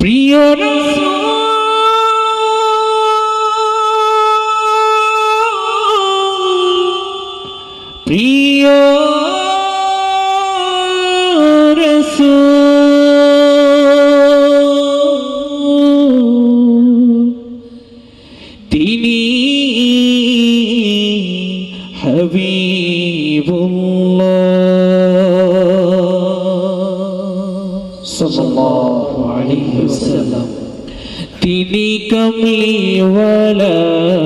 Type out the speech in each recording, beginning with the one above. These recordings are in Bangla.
প্রিয় রাসূল প্রিয় রাসূল তিনি হাবিবুল্লাহ সাল্লাল্লাহু আলাইহি ওয়াসাল্লাম তিনি কমলিওয়ালা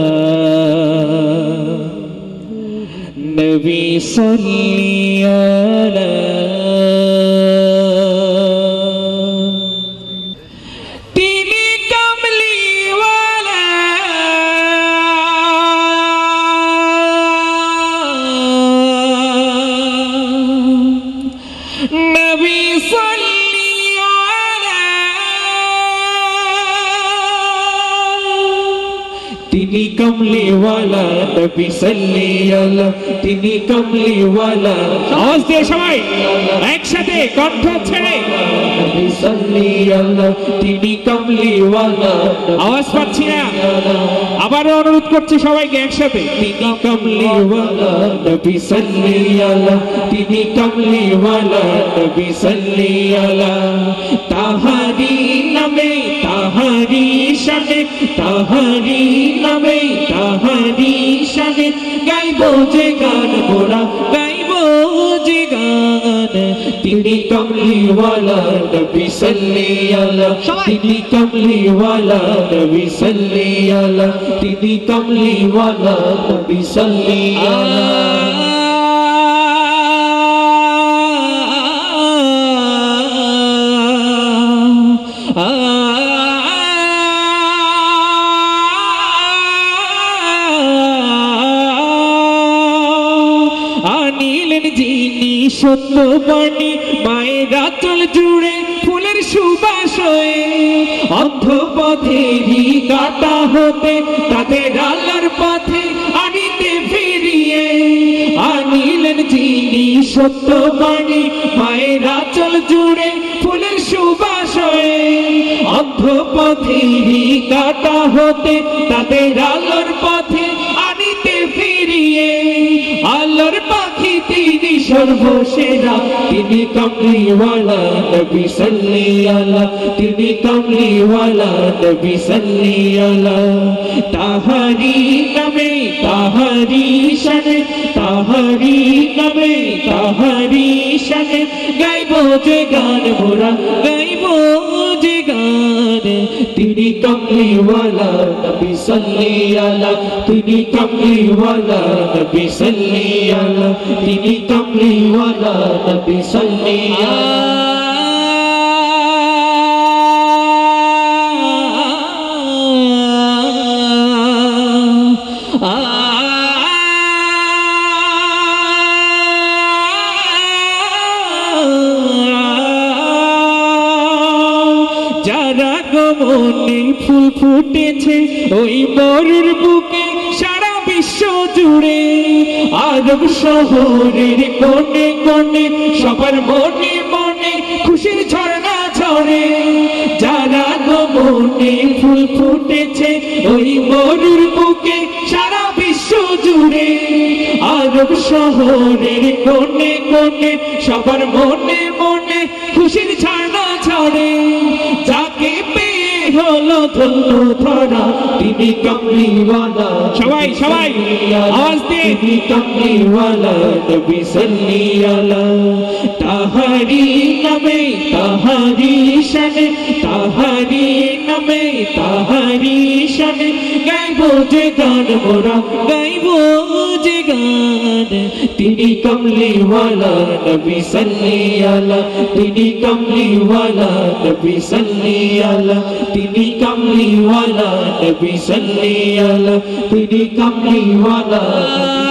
নবী সাল্লি আলা তিনি কমলিওয়ালা নবী সাল্লি আলা তিনি কমলিওয়ালা নবী সাল্লি আলা তিনি কমলিওয়ালা আওয়াজ দিয়ে সবাই একসাথে কণ্ঠ ছেড়ে নবী সাল্লি আলা তিনি কমলিওয়ালা আওয়াজ পাচ্ছি না আবারও অনুরোধ করছি সবাইকে একসাথে তিনি কমলিওয়ালা নবী সাল্লি আলা তিনি কমলিওয়ালা নবী সাল্লি আলা তাহারি নামে তাহারি শানে তাহারি নামে তাহারি শানে গাইবো যে গান মোরা গাইবো যে গান তিনি কমলিওয়ালা নবী সাল্লি আলা তিনি কমলিওয়ালা নবী সাল্লি আলা তিনি কমলিওয়ালা নবী সাল্লি আলা আনিলেন যিনি সত্য বাণী মায়ের আঁচল জুড়ে ফুলের সুবাস হয়ে অন্ধ পথেরই কাটা হতে তাদের আল্লাহর পথে আনিতে ফিরিয়ে আনিলেন যিনি সত্য বাণী মায়ের আঁচল জুড়ে ফুলের সুবাস হয়ে অন্ধ পথেরই কাটা হতে তাদের আল্লাহর পথে আনিতে ফিরিয়ে আল্লাহর পাখি তিনি সর্বসেরা তিনি কমলিওয়ালা নবী সাল্লি আলা তিনি কমলিওয়ালা নবী সাল্লি আলা তাহারি নামে তাহারি শানে তাহারি নামে তাহারি শানে গাইবো যে গান মোরা গাইবো যে গান তিনি কমলিওয়ালা নবী সাল্লি আলা তিনি কমলিওয়ালা নবী সাল্লি আলা তিনি কমলিওয়ালা নবী সাল্লি যারা গমনে ফুল ফুটেছে ওই মরুর বুকে সারা বিশ্ব জুড়ে আরব শহরের কোণে কোণে সবার মনে মনে খুশির ঝর্ণা ঝরে যারা গমনে ফুল ফুটেছে ওই মরুর বুকে সারা বিশ্ব জুড়ে আরব শহরের কোণে কোণে সবার মনে মনে খুশির ঝর্ণা ঝরে যাকে পেয়ে হলো ধন্য ধরা তিনি কমলিওয়ালা সবাই সবাই আওয়াজ দিয়ে তিনি কমলিওয়ালা নবী সাল্লি আলা তাহারি নামে তাহারি শানে তাহারি নামে তাহারি শানে গাইবো যে গান মোরা গাইবো যে গান তিনি কমলিওয়ালা নবী সাল্লি আলা তিনি কমলিওয়ালা নবী সাল্লি আলা তিনি কমলিওয়ালা নবী সাল্লি আলা তিনি কমলিওয়ালা